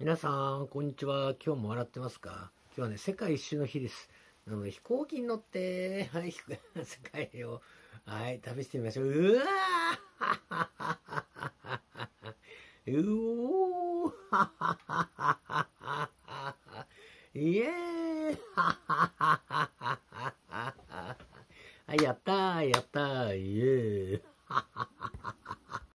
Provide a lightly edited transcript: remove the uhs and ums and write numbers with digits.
皆さん、こんにちは。今日も笑ってますか？今日はね、世界一周の日です。なので、飛行機に乗って、はい、世界を、はい、旅してみましょう。うわーうおーイエ